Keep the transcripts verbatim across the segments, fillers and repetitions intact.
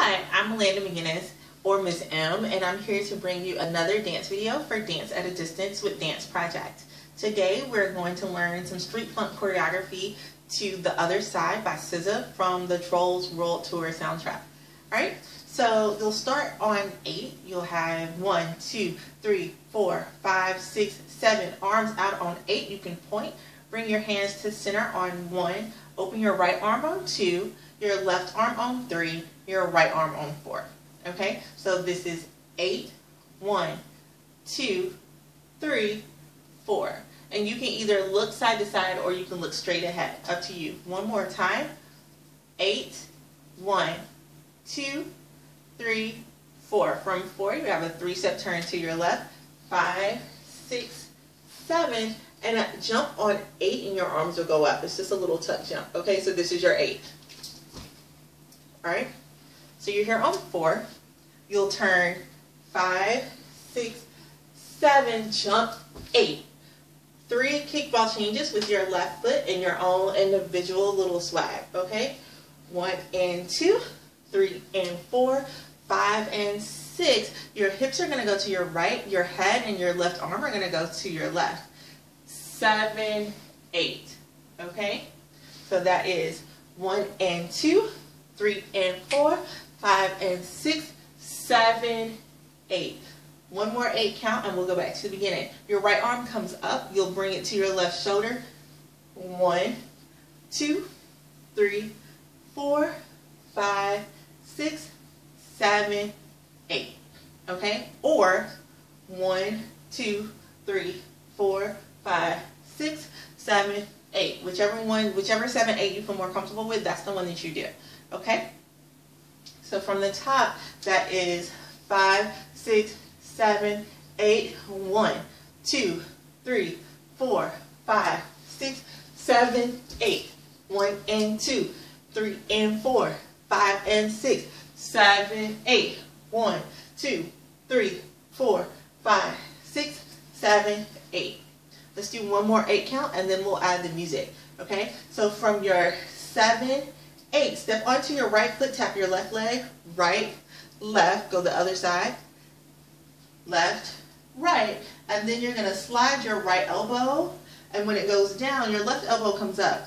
Hi, I'm Milanda or Miss M, and I'm here to bring you another dance video for Dance at a Distance with Dance Project. Today we're going to learn some street funk choreography to The Other Side by S Z A from the Trolls World Tour soundtrack. Alright, so you'll start on eight. You'll have one, two, three, four, five, six, seven. Arms out on eight. You can point. Bring your hands to center on one. Open your right arm on two. Your left arm on three. Your right arm on four. Okay, so this is eight, one, two, three, four. And you can either look side to side or you can look straight ahead. Up to you. One more time. Eight, one, two, three, four. From four, you have a three-step turn to your left. Five, six, seven, and a jump on eight, and your arms will go up. It's just a little tuck jump. Okay, so this is your eight. All right. So you're here on four. You'll turn five, six, seven, jump eight. Three kickball changes with your left foot and your own individual little swag. Okay, one and two, three and four, five and six. Your hips are going to go to your right. Your head and your left arm are going to go to your left. Seven, eight. Okay, so that is one and two, three and four, five and six, seven, eight. One more eight count and we'll go back to the beginning. Your right arm comes up. You'll bring it to your left shoulder. One, two, three, four, five, six, seven, eight. Okay? Or one, two, three, four, five, six, seven, eight. Whichever one, whichever seven, eight you feel more comfortable with, that's the one that you do. Okay? So from the top, that is five, six, seven, eight, one, two, three, four, five, six, seven, eight. One and two, three and four, five and six, seven, eight. One, two, three, four, five, six, seven, eight. Let's do one more eight count and then we'll add the music. Okay? So from your seven, eight, step onto your right foot, tap your left leg, right, left, go the other side, left, right, and then you're going to slide your right elbow, and when it goes down, your left elbow comes up.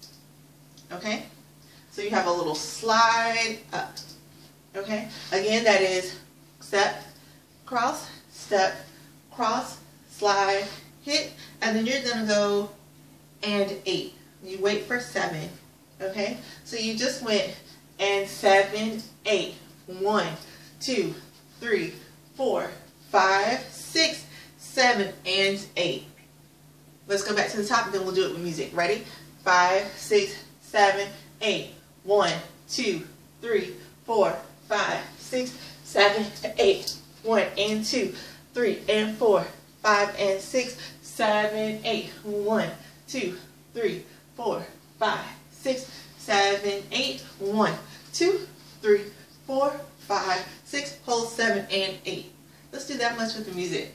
Okay? So you have a little slide up. Okay? Again, that is step, cross, step, cross, slide, hit, and then you're going to go and eight. You wait for seven. Okay, so you just went and seven, eight, one, two, three, four, five, six, seven, and eight. Let's go back to the top and then we'll do it with music. Ready? Five, six, seven, eight, one, two, three, four, five, six, seven, eight, one and two, three and four, five and six, seven, eight, one, two, three, four, five, six, seven, eight, one, two, three, four, five, six, hold seven and eight. Let's do that much with the music.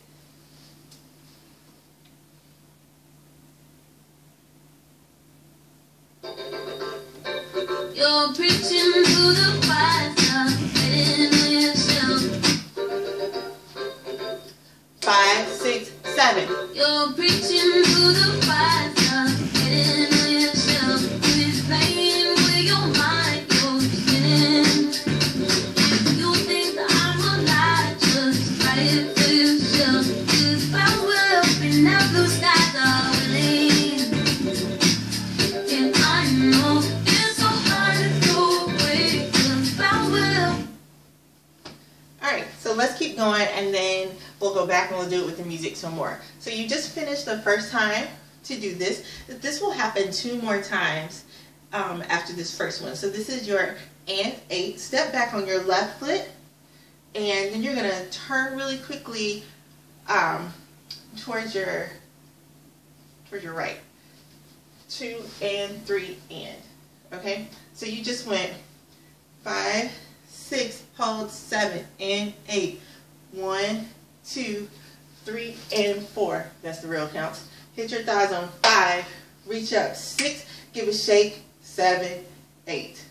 You're preaching to the choir, betting on yourself. Five, six, seven. You're preaching to the choir, betting on yourself. Who's playing with your mind? You're spinning. If you think that I'm a lie, just try it for yourself. If I will be never stop the winning. And I know it's so hard to go away, 'cause I will. Alright, so let's keep going and then we'll go back and we'll do it with the music some more. So you just finished the first time to do this. This will happen two more times um, after this first one. So this is your and eight. Step back on your left foot and then you're going to turn really quickly um, towards your towards your right. Two and three and. Okay? So you just went five, six, hold seven and eight. One, two, three, and four. That's the real counts. Hit your thighs on five. Reach up. Six. Give a shake. Seven, eight.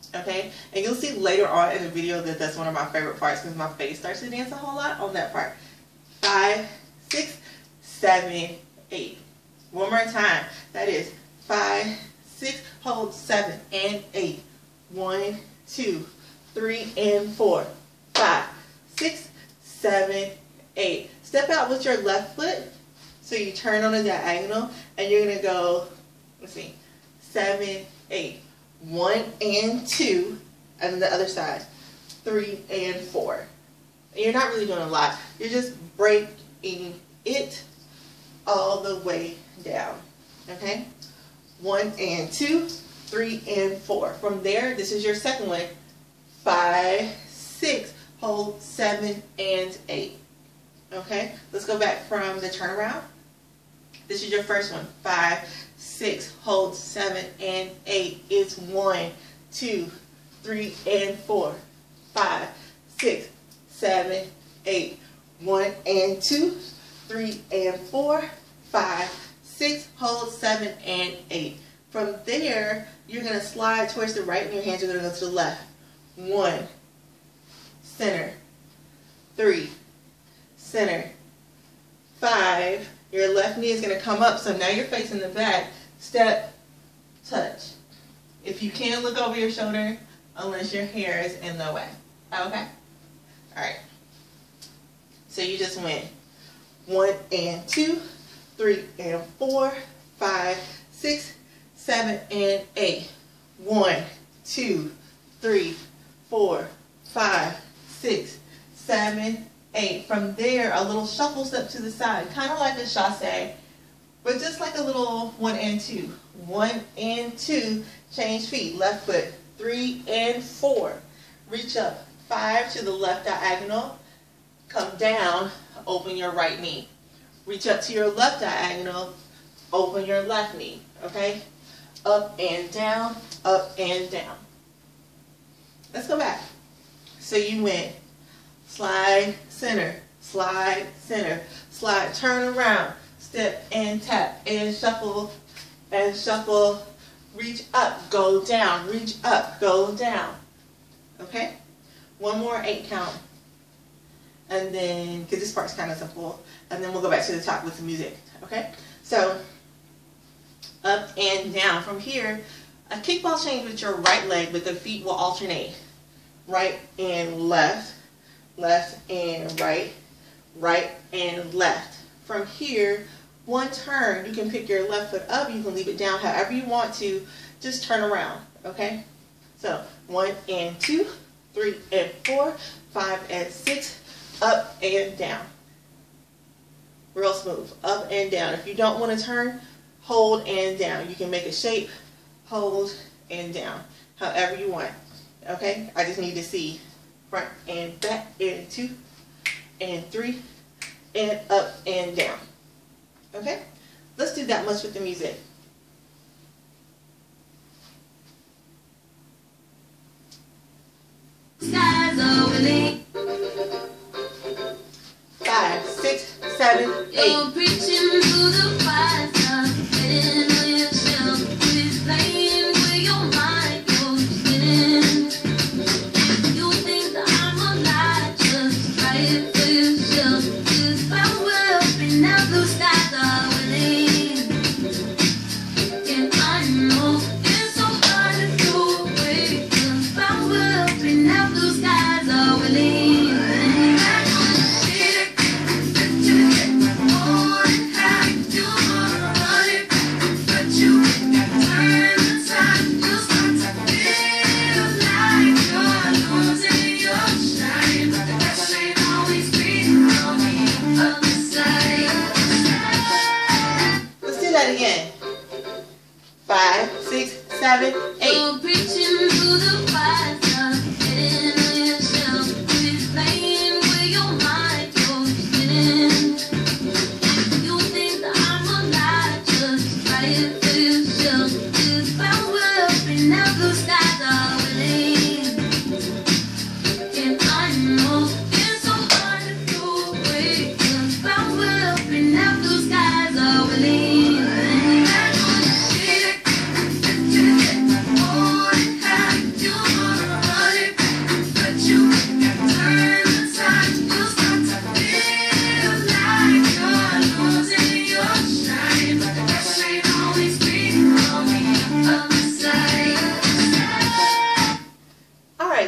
Okay, and you'll see later on in the video that that's one of my favorite parts because my face starts to dance a whole lot on that part. Five, six, seven, eight. One more time. That is five, six, hold seven and eight. One, two, three, and four. Five, six, seven, eight. Step out with your left foot. So you turn on a diagonal and you're going to go, let's see, seven, eight. One and two, and the other side. Three and four. And you're not really doing a lot. You're just breaking it all the way down. Okay? One and two, three and four. From there, this is your second one. Five, six, hold seven and eight. Okay? Let's go back from the turnaround. This is your first one. Five, six, hold seven and eight. It's one, two, three, and four. Five, six, seven, eight. One and two, three and four. Five, six, hold seven and eight. From there, you're going to slide towards the right and your hands are going to go to the left. One, center, three, center, five. Your left knee is going to come up, so now you're facing the back. Step, touch. If you can, look over your shoulder unless your hair is in the way. Okay? Alright. So you just went one and two, three and four, five, six, seven and eight. One, two, three, four, five, six, seven, eight. From there, a little shuffle step to the side, kind of like a chassé, but just like a little one and two. One and two, change feet, left foot, three and four. Reach up, five to the left diagonal, come down, open your right knee. Reach up to your left diagonal, open your left knee, okay? Up and down, up and down. Let's go back. So you went slide, center, slide, center, slide, turn around, step and tap, and shuffle, and shuffle, reach up, go down, reach up, go down. Okay? One more eight count. And then, because this part's kind of simple, and then we'll go back to the top with the music. Okay? So, up and down. From here, a kickball change with your right leg, but the feet will alternate. Right and left, left and right, right and left. From here, one turn, you can pick your left foot up, you can leave it down however you want to, just turn around, okay? So, one and two, three and four, five and six, up and down. Real smooth, up and down. If you don't want to turn, hold and down. You can make a shape, hold and down, however you want. Okay, I just need to see front and back and two and three and up and down. Okay, let's do that much with the music. Five, six, seven, eight. You're preaching to the fire, getting on yourself. You're playing with your mind, you're spinning. You think that I'm alive, just try it for yourself. Just power up and now the skies are winning.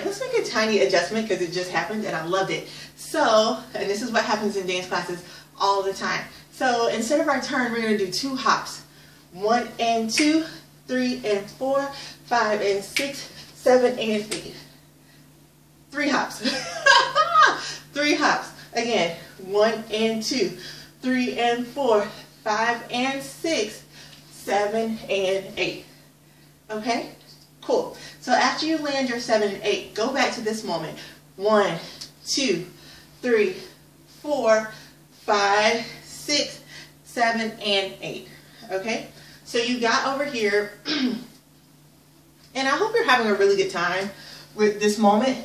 like, let's make a tiny adjustment because it just happened and I loved it. So, and this is what happens in dance classes all the time. So instead of our turn, we're going to do two hops. One and two, three and four, five and six, seven and eight. Three hops. Three hops. Again, one and two, three and four, five and six, seven and eight. Okay? Cool. So after you land your seven and eight, go back to this moment. One, two, three, four, five, six, seven, and eight. Okay? So you got over here, and I hope you're having a really good time with this moment.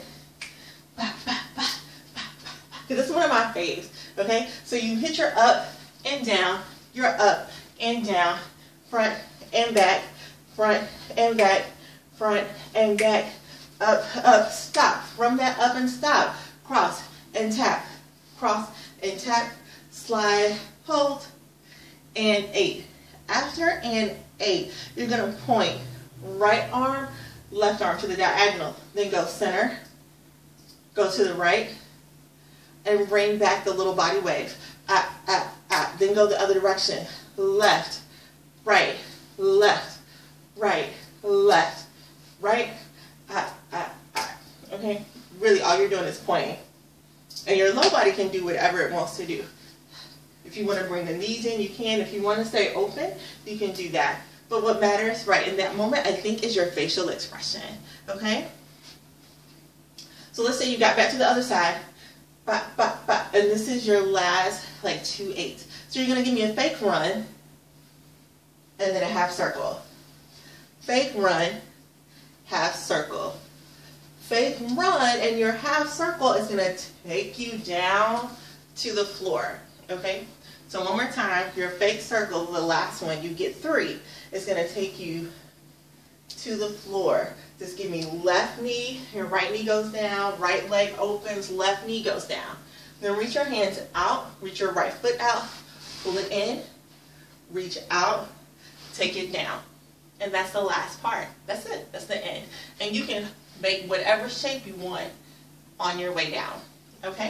Because this is one of my faves. Okay? So you hit your up and down, your up and down, front and back, front and back, front and back, up, up, stop. From that up and stop, cross and tap, cross and tap, slide, hold, and eight. After and eight, you're going to point right arm, left arm to the diagonal. Then go center, go to the right, and bring back the little body wave. Up, up, up. Then go the other direction. Left, right, left, right, left, right, up, up, up. Okay? Really, all you're doing is pointing. And your low body can do whatever it wants to do. If you want to bring the knees in, you can. If you want to stay open, you can do that. But what matters right in that moment, I think, is your facial expression. Okay? So let's say you got back to the other side. Ba, ba, ba, and this is your last, like, two eights. So you're going to give me a fake run, and then a half circle. Fake run, half circle. Fake run, and your half circle is going to take you down to the floor. Okay? So one more time, your fake circle, the last one, you get three. It's going to take you to the floor. Just give me left knee, your right knee goes down, right leg opens, left knee goes down. Then reach your hands out, reach your right foot out, pull it in, reach out, take it down. And that's the last part. That's it. That's the end. And you can make whatever shape you want on your way down. Okay?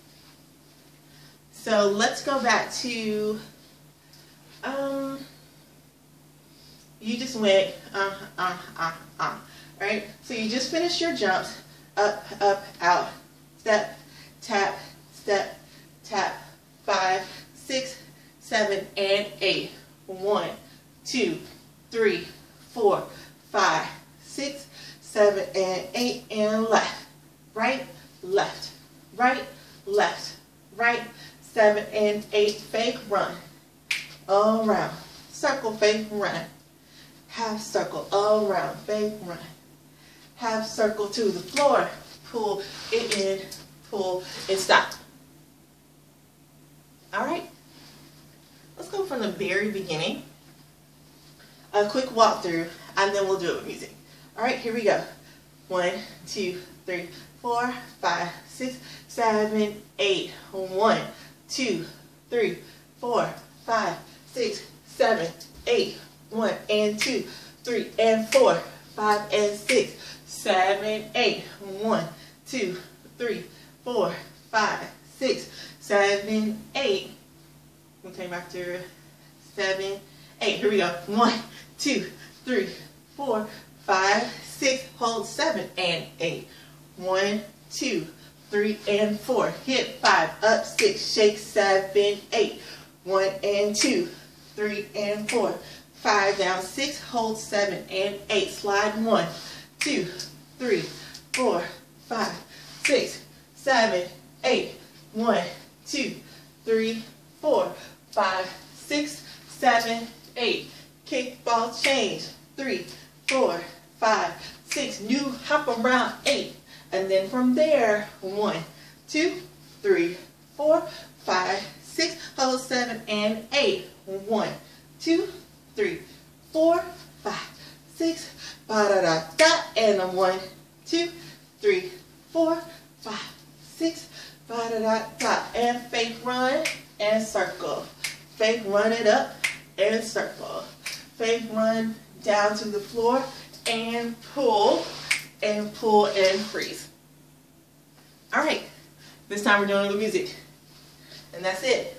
So let's go back to, um, you just went, uh, uh, uh, uh, right? So you just finished your jumps, up, up, out, step, tap, step, tap, five, six, seven, and eight. One, two, three, four, five, six, seven, and eight, and left, right, left, right, left, right, seven, and eight, fake run, all around, circle, fake run, half circle, all around, fake run, half circle to the floor, pull it in, pull, and stop. All right, let's go from the very beginning, a quick walkthrough, and then we'll do it with music. All right, here we go. One, two, three, four, five, six, seven, eight. One, two, three, four, five, six, seven, eight. One and two, three and four, five and six, seven, eight. One, two, three, four, five, six, seven, eight. We'll take after seven, eight. Here we go. One, two, three, four, five, six. Hold seven and eight. One, two, three and four. Hit five, up six, shake seven, eight. One and two, three and four. Five down six, hold seven and eight. Slide one, two, three, four, five, six, seven, eight. One, two, three, four, five, six, seven, eight. Kick, ball, change. Three, four, five, six. New hop around eight. And then from there, one, two, three, four, five, six. Hold seven and eight. One, two, three, four, five, six, ba-da-da-da, and a one, two, three, four, five, six, ba-da-da-da, and fake run and circle. Fake run it up and circle. Fake run down to the floor and pull and pull and freeze. All right, this time we're doing the music, and that's it.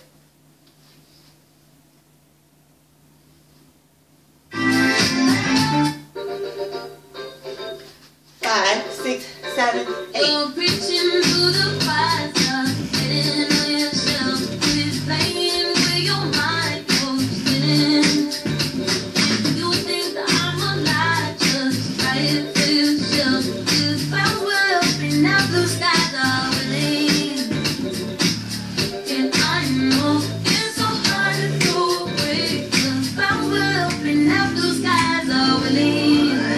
Five, six, seven, eight. You're preaching to the choir, getting on yourself. You're playing with your mind, you're spinning. If you think that I'm a lie, just try it for yourself. This clouds will open up, blue skies are willing. And I know it's so hard to throw away. The clouds will open up, blue skies are willing.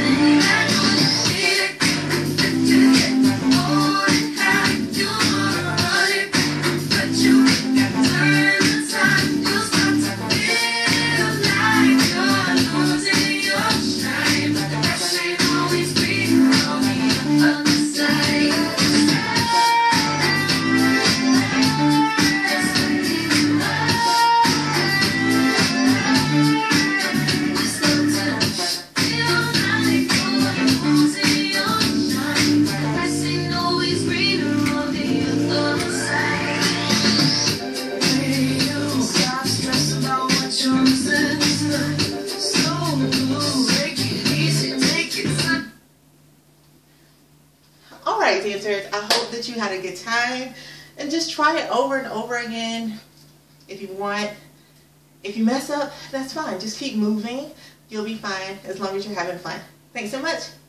Alright dancers, I hope that you had a good time, and just try it over and over again if you want. If you mess up, that's fine. Just keep moving. You'll be fine as long as you're having fun. Thanks so much.